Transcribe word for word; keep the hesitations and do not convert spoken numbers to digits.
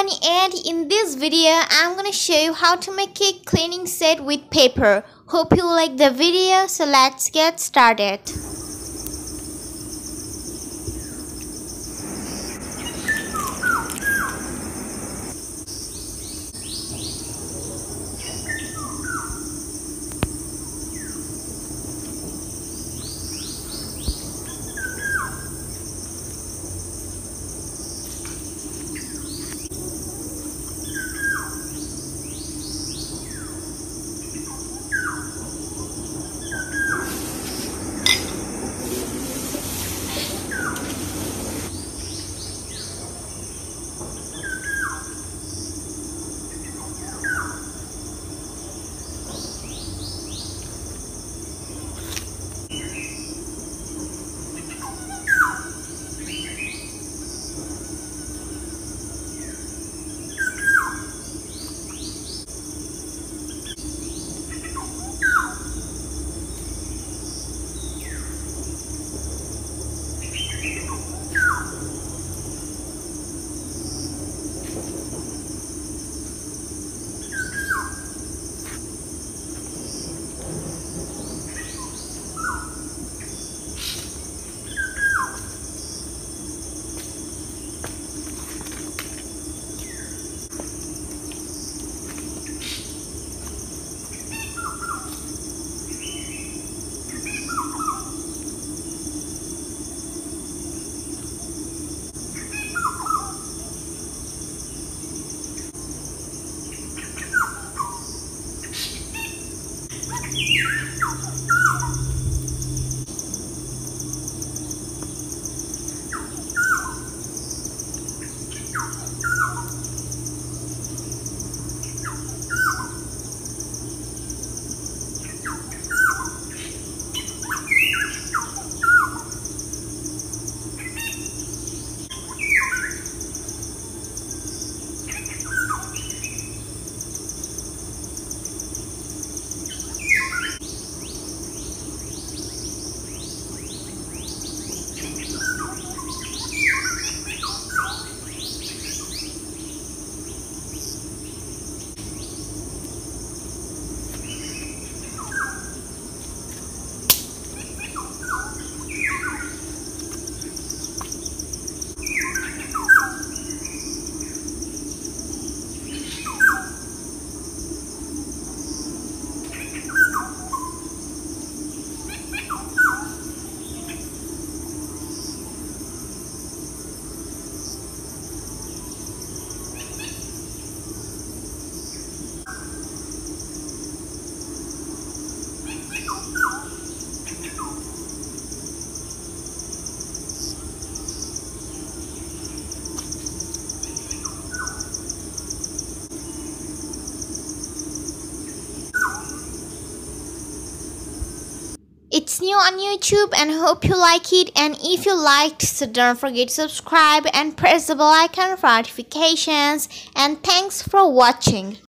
everyone, and in this video I'm gonna show you how to make a cleaning set with paper. Hope you like the video, so let's get started. It's new on YouTube and hope you like it, and if you liked, so don't forget to subscribe and press the bell icon for notifications, and thanks for watching.